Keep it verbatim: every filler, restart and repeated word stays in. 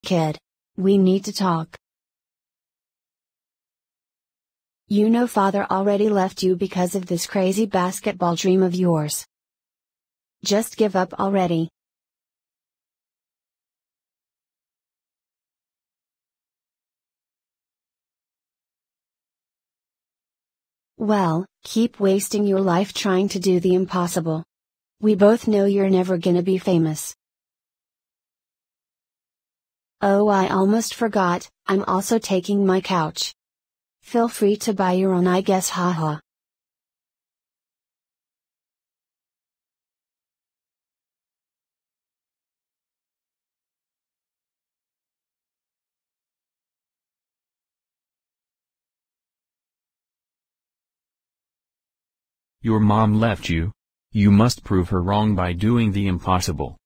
Kid. We need to talk. You know father already left you because of this crazy basketball dream of yours. Just give up already. Well, keep wasting your life trying to do the impossible. We both know you're never gonna be famous. Oh, I almost forgot, I'm also taking my couch. Feel free to buy your own, I guess, haha. Your mom left you? You must prove her wrong by doing the impossible.